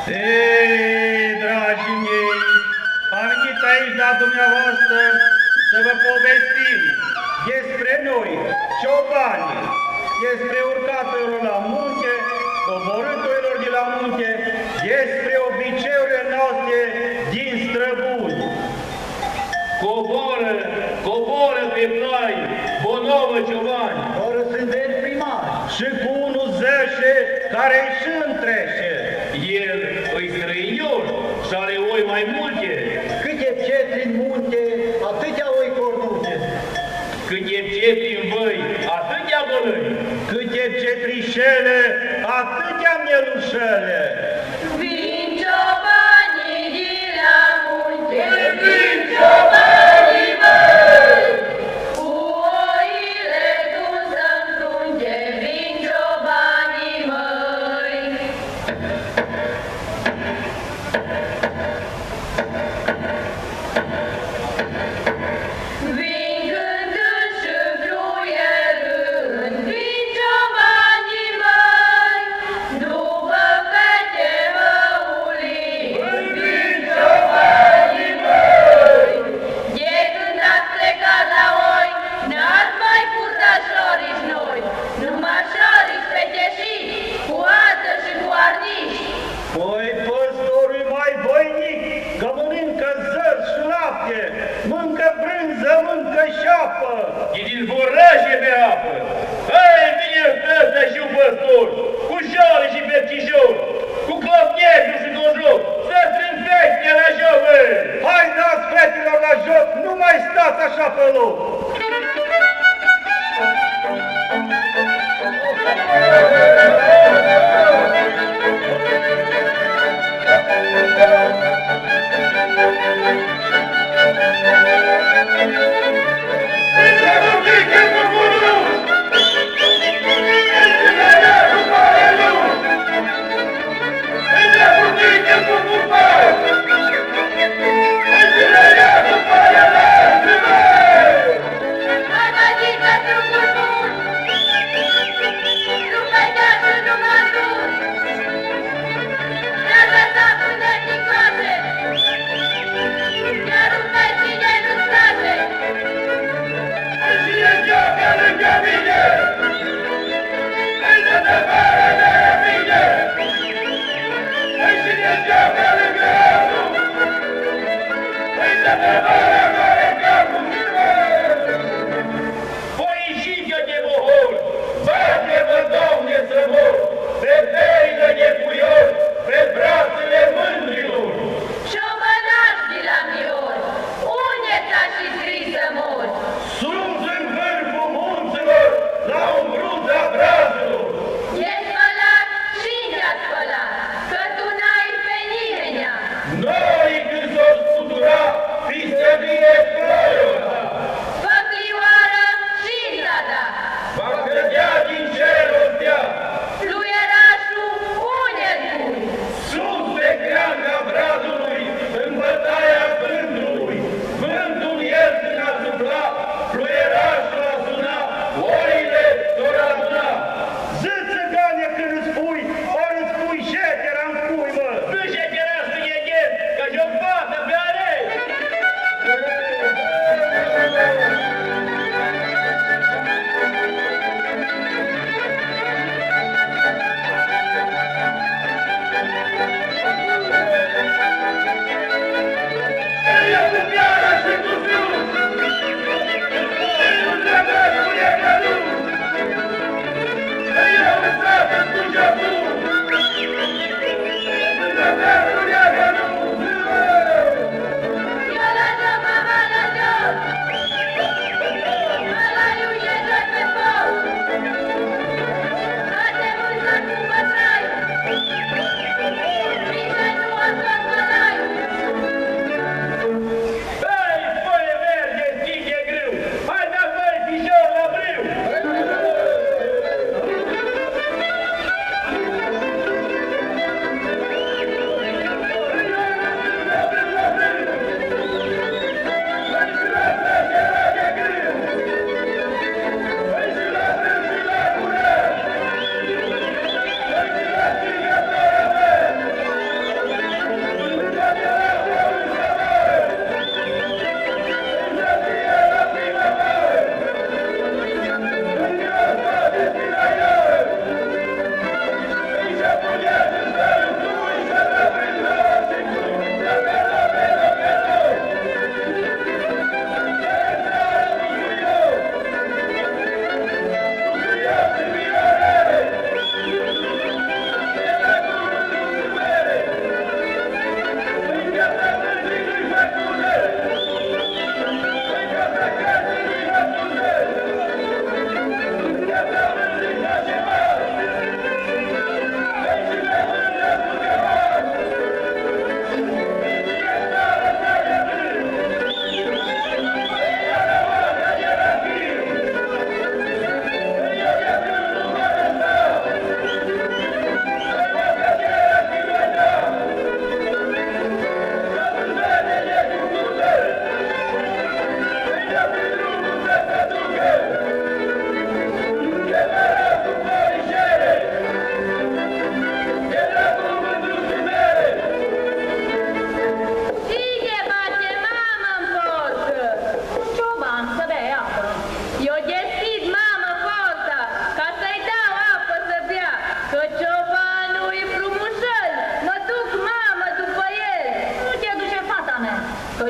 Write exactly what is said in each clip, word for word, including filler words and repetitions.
Ei, dragii mei, am venit aici la dumneavoastră să vă povestim despre noi, ciobani, despre urcătorilor la munte, coborâtorilor de la munte, despre obiceiurile noastre din străbuni. Coboră, coboră pe plai, bonovă ciobani. Ori sunteți primari. Și cu unul zășe care-i și întreșe. El îi străinior și are oi mai multe. Câte pcetri în munte, atâtea oi cornute. Câte pcetri în văi, atâtea bălăni. Câte cetrișele, atâtea mielușele. Vin ciobanii de la munte, vin ciobanii măi, cu oile dus în frunte, vin ciobanii măi. Vin cântând și fluierând, vin ciobanii măi, după fete măulii, vin ciobanii măi. De când ați plecat la oi, n-ați mai purtat șorici noi, numai șorici peteșiți, cu ață și cu arniși. Păi păstorul mai voinic, că mănâncă zăr și lapte, mâncă brânză, mâncă șapă. E din vorășe pe apă. Hai, vine ăsta și un păstor, cu șale și pepcișor, cu clopnetul și cojoc, să strâng fetele la joc, bă! Hai, dați fetelor la joc, nu mai stați așa pe loc. Hai, bădică, drumul bun, nu vedea și nu mă duc, ne-a lăsat până din coase, ne-a rupt pe cine nu-ți place. Hai și e joacă lângă mine! Hai să te pare de mine! Hai și e joacă lângă altul! Hai să te pare mare capul! Voișică de bohor, bate-vă, Doamne, să mor, pe perină de puior, pe brațele mândrilor! Șovănași de la mior, unde ți-a și scris să mor? Sus în vârful munților, la umbruța brazilor! E spălat și ne-a spălat, că tu n-ai pe nimenea. Noi când s-o scutura, fi să vine ploiul! Făclioară și zada, Va cădea din cer o stea, fluierașul unde-l pui? sus pe creanga brazului, în bătaia vântului. Vântul el când a suflat, fluierașul a sunat, oile s-or aduna. Zi, țigane, când îți pui, ori îți pui șetera în cui, mă. Duce terasul de ghet, că și-o bată pe are! Ia cu piară și cu fiu! Unde merg cu iegălu? Ia cu frate cu jăcu! Unde merg cu iegălu? Eu la joc, mama la joc, mălaiul e joc pe foc, bate mâța cu bătraiul, nici nu a scos mălaiul. Hai, foie verde, stic e greu! Hai, da, făi, fișor la brâu!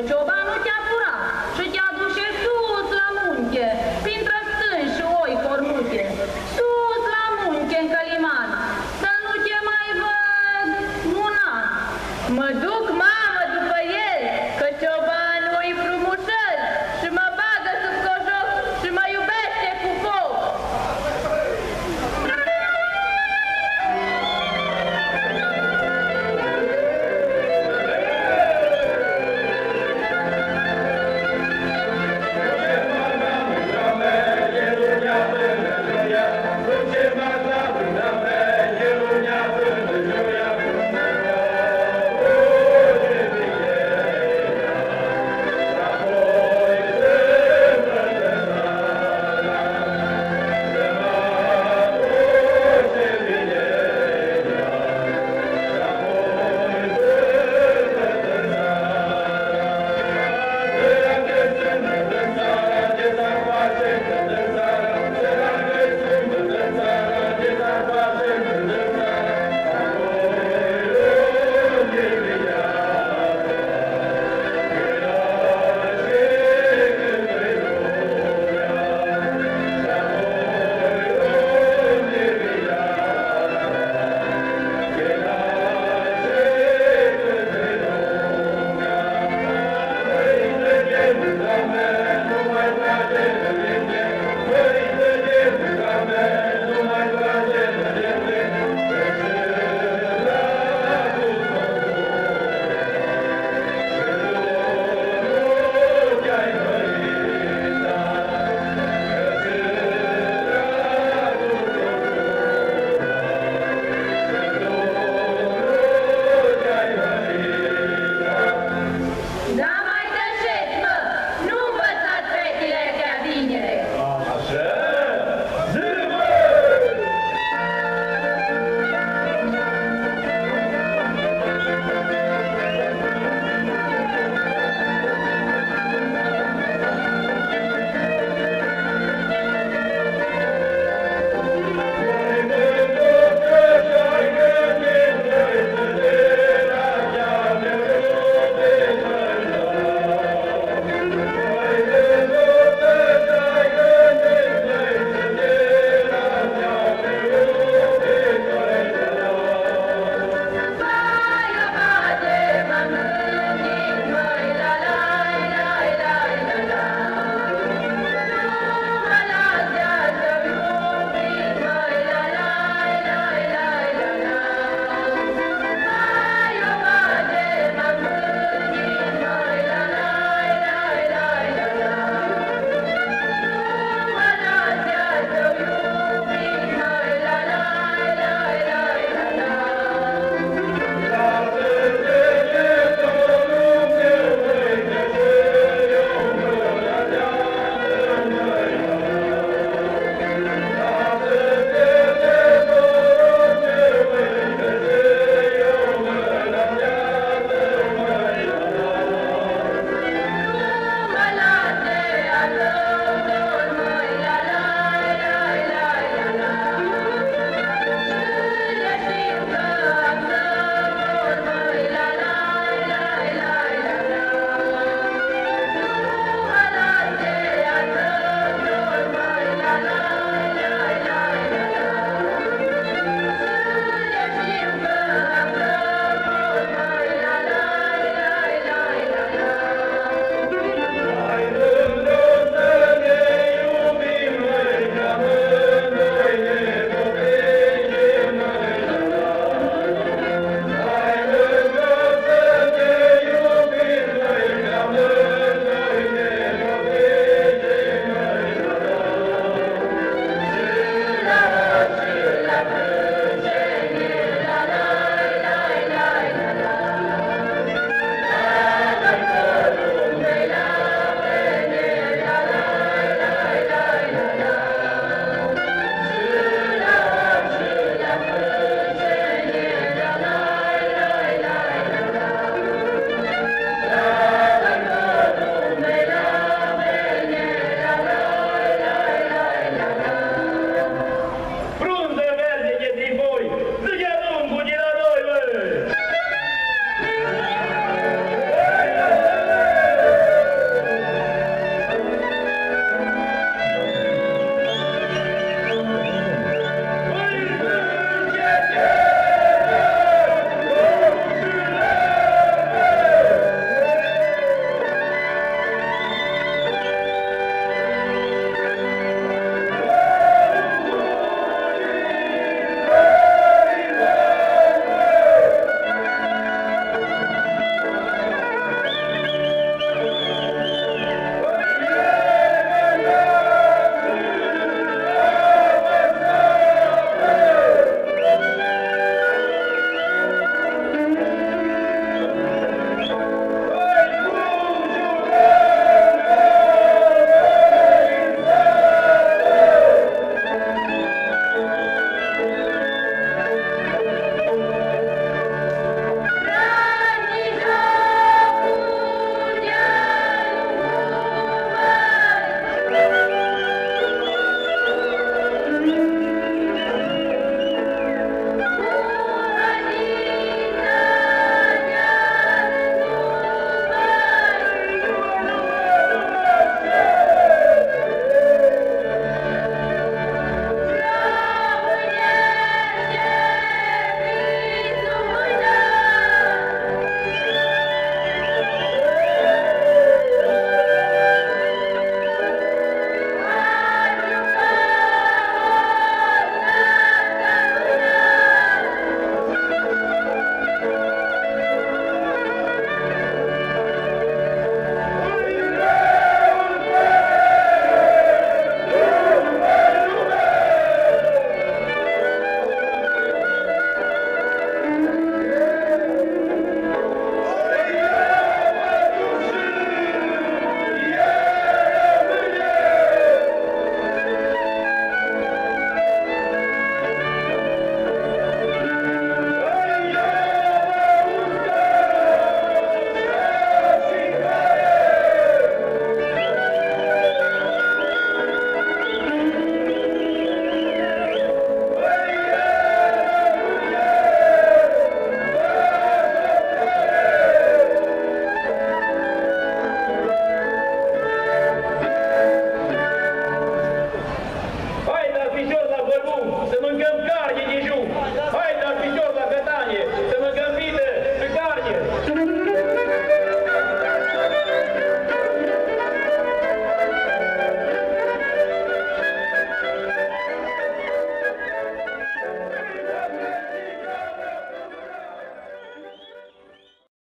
că ciobanul te-a furat și te aduce sus la munte, printre stânci și oi cornute, sus la munte în Căliman, să nu te mai văd un an. Mă duc mai